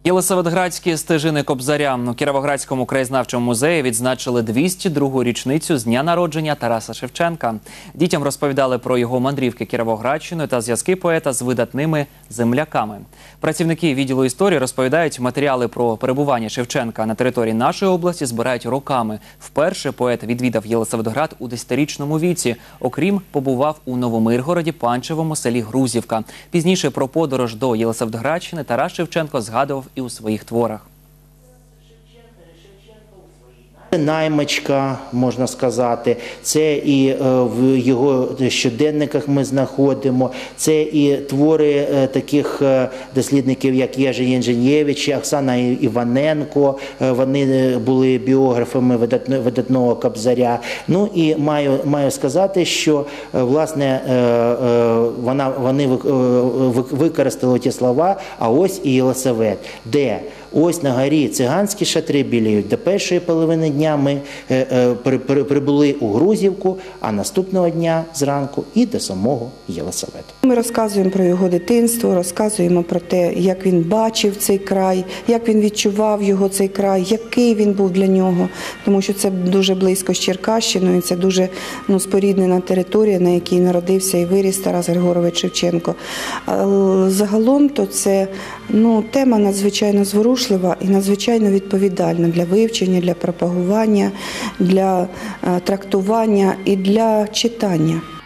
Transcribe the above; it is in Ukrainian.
Єлисаветградські стежини Кобзаря. У Кіровоградському краєзнавчому музеї відзначили 202-гу річницю з дня народження Тараса Шевченка. Дітям розповідали про його мандрівки Кіровоградщиною та зв'язки поета з видатними земляками. Працівники відділу історії розповідають, матеріали про перебування Шевченка на території нашої області збирають роками. Вперше поет відвідав Єлисаветград у 10-річному віці. Окрім, побував у Новомиргороді, Панчевому, селі Грузівка. Пізніше про подорож до Єлисаветградщини Тарас Шевченко згадував і у своїх творах. Наймичка, можна сказати, це і в його щоденниках ми знаходимо, це і твори таких дослідників, як Єжи Єнженєвич, Оксана Іваненко, вони були біографами видатного Кобзаря. Ну і маю сказати, що, власне, вони використали ті слова, а ось і Єлисавет, де ось на горі циганські шатри біліють. До першої половини дня ми прибули у Грузівку, а наступного дня зранку і до самого Єлисавету. Ми розказуємо про його дитинство, розказуємо про те, як він бачив цей край, як він відчував його цей край, який він був для нього. Тому що це дуже близько з Черкащиною, це дуже споріднена територія, на якій народився і виріс Тарас Григорович Шевченко. Загалом то це тема надзвичайно зворушлива і надзвичайно відповідальна для вивчення, для пропагування, для трактування і для читання.